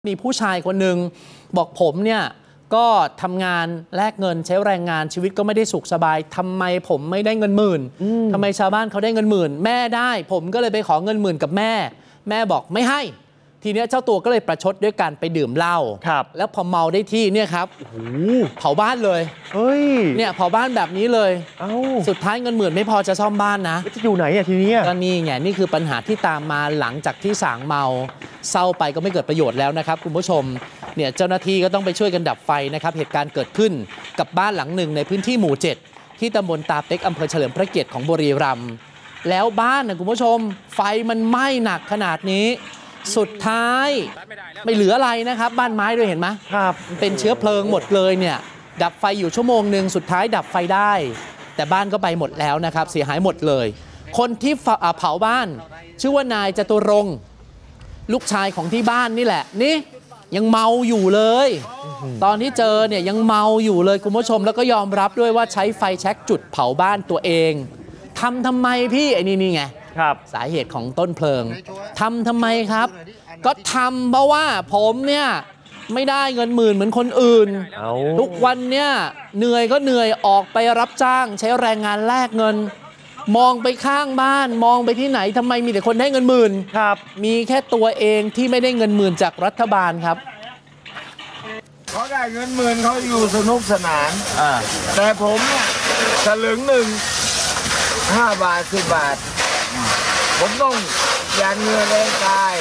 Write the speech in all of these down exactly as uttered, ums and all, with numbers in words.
มีผู้ชายคนหนึ่งบอกผมเนี่ยก็ทำงานแลกเงินใช้แรงงานชีวิตก็ไม่ได้สุขสบายทำไมผมไม่ได้เงินหมื่นทำไมชาวบ้านเขาได้เงินหมื่นแม่ได้ผมก็เลยไปขอเงินหมื่นกับแม่แม่บอกไม่ให้ทีนี้เจ้าตัวก็เลยประชดด้วยการไปดื่มเหล้าแล้วพอเมาได้ที่เนี่ยครับเผาบ้านเลยเฮ้ยเนี่ยเผาบ้านแบบนี้เลยเอ้าสุดท้ายเงินหมื่นไม่พอจะซ่อมบ้านนะจะอยู่ไหนอะทีนี้ก็นี่ไงนี่คือปัญหาที่ตามมาหลังจากที่สางเมาเศร้าไปก็ไม่เกิดประโยชน์แล้วนะครับคุณผู้ชมเนี่ยเจ้าหน้าที่ก็ต้องไปช่วยกันดับไฟนะครับเหตุการณ์เกิดขึ้นกับบ้านหลังหนึ่งในพื้นที่หมู่เจ็ดที่ตำบลตาเป็กอำเภอเฉลิมพระเกียรติของบุรีรัมย์แล้วบ้านนะคุณผู้ชมไฟมันไหม้หนักขนาดนี้สุดท้ายไม่เหลืออะไรนะครับบ้านไม้ด้วยเห็นไหมครับเป็นเชื้อเพลิงหมดเลยเนี่ยดับไฟอยู่ชั่วโมงหนึ่งสุดท้ายดับไฟได้แต่บ้านก็ไปหมดแล้วนะครับเสียหายหมดเลยคนที่เผาบ้านชื่อว่านายจตุรงค์ลูกชายของที่บ้านนี่แหละนี่ยังเมาอยู่เลยตอนที่เจอเนี่ยยังเมาอยู่เลยคุณผู้ชมแล้วก็ยอมรับด้วยว่าใช้ไฟแช็กจุดเผาบ้านตัวเองทำทำไมพี่ไอ้นี่นี่ไงสาเหตุของต้นเพลิงทำทำไมครับก็ทำเพราะว่าผมเนี่ยไม่ได้เงินหมื่นเหมือนคนอื่นทุกวันเนี่ยเหนื่อยก็เหนื่อยออกไปรับจ้างใช้แรงงานแลกเงินมองไปข้างบ้านมองไปที่ไหนทำไมมีแต่คนได้เงินหมื่นครับมีแค่ตัวเองที่ไม่ได้เงินหมื่นจากรัฐบาลครับเขาได้เงินหมื่นเขาอยู่สนุกสนานแต่ผมเนี่ยสลึงหนึ่งห้าบาทสิบบาทผมต้องยานเงินแรงกาย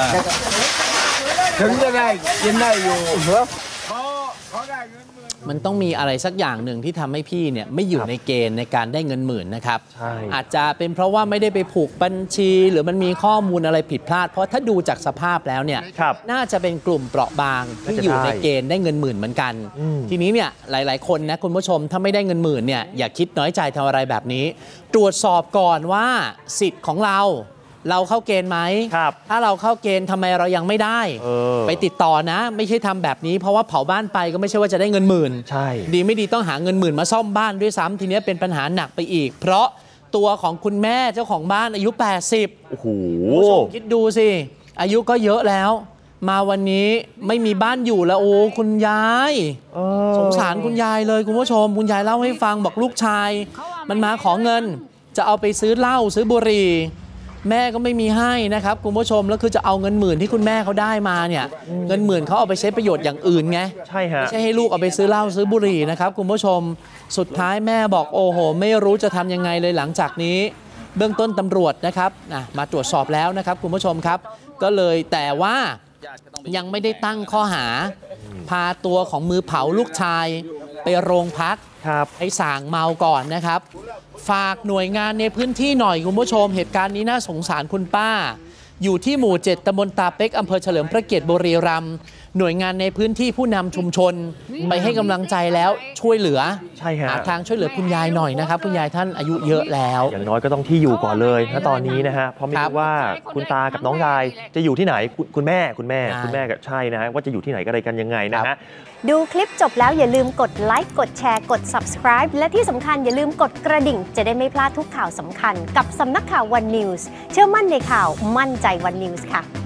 ถึงจะได้กินได้อยู่เขาเขาได้เงินหมื่นมันต้องมีอะไรสักอย่างหนึ่งที่ทำให้พี่เนี่ยไม่อยู่ในเกณฑ์ในการได้เงินหมื่นนะครับอาจจะเป็นเพราะว่าไม่ได้ไปผูกบัญชีหรือมันมีข้อมูลอะไรผิดพลาดเพราะถ้าดูจากสภาพแล้วเนี่ยน่าจะเป็นกลุ่มเปราะบางที่อยู่ในเกณฑ์ได้เงินหมื่นเหมือนกันทีนี้เนี่ยหลายๆคนนะคุณผู้ชมถ้าไม่ได้เงินหมื่นเนี่ยอย่าคิดน้อยใจทำอะไรแบบนี้ตรวจสอบก่อนว่าสิทธิ์ของเราเราเข้าเกณฑ์ไหมถ้าเราเข้าเกณฑ์ทำไมเรายังไม่ได้ไปติดต่อนะไม่ใช่ทำแบบนี้เพราะว่าเผาบ้านไปก็ไม่ใช่ว่าจะได้เงินหมื่นใช่ดีไม่ดีต้องหาเงินหมื่นมาซ่อมบ้านด้วยซ้ำทีนี้เป็นปัญหาหนักไปอีกเพราะตัวของคุณแม่เจ้าของบ้านอายุแปดสิบโอ้โหคิดดูสิอายุก็เยอะแล้วมาวันนี้ไม่มีบ้านอยู่แล้วโอ้คุณยายสงสารคุณยายเลยคุณผู้ชมคุณยายเล่าให้ฟังบอกลูกชายมันมาขอเงินจะเอาไปซื้อเหล้าซื้อบุหรี่แม่ก็ไม่มีให้นะครับคุณผู้ชมแล้วคือจะเอาเงินหมื่นที่คุณแม่เขาได้มาเนี่ยเงินหมื่นเขาเอาไปใช้ประโยชน์อย่างอื่นไงใช่ฮะไม่ใช่ให้ลูกเอาไปซื้อเหล้าซื้อบุหรี่นะครับคุณผู้ชมสุดท้ายแม่บอกโอ้โหไม่รู้จะทำยังไงเลยหลังจากนี้เบื้องต้นตำรวจนะครับมาตรวจสอบแล้วนะครับคุณผู้ชมครับก็เลยแต่ว่ายังไม่ได้ตั้งข้อหาพาตัวของมือเผาลูกชายไปโรงพักให้ส่างเมาก่อนนะครับฝากหน่วยงานในพื้นที่หน่อยคุณผู้ชมเหตุการณ์นี้น่าสงสารคุณป้าอยู่ที่หมู่เจ็ดตำบลตาเป็กอำเภอเฉลิมพระเกียรติบุรีรัมย์หน่วยงานในพื้นที่ผู้นำชุมชนไปให้กำลังใจแล้วช่วยเหลือหาทางช่วยเหลือคุณยายหน่อยนะครับคุณยายท่านอายุเยอะแล้วอย่างน้อยก็ต้องที่อยู่ก่อนเลยณตอนนี้นะฮะเพราะไม่รู้ว่าคุณตากับน้องยายจะอยู่ที่ไหนคุณแม่คุณแม่คุณแม่ก็ใช่นะฮะว่าจะอยู่ที่ไหนอะไรกันยังไงนะฮะดูคลิปจบแล้วอย่าลืมกดไลค์กดแชร์กด ซับสไครบ์ และที่สำคัญอย่าลืมกดกระดิ่งจะได้ไม่พลาดทุกข่าวสำคัญกับสำนักข่าววันนิวส์เชื่อมั่นในข่าวมั่นใจวันนิวส์ค่ะ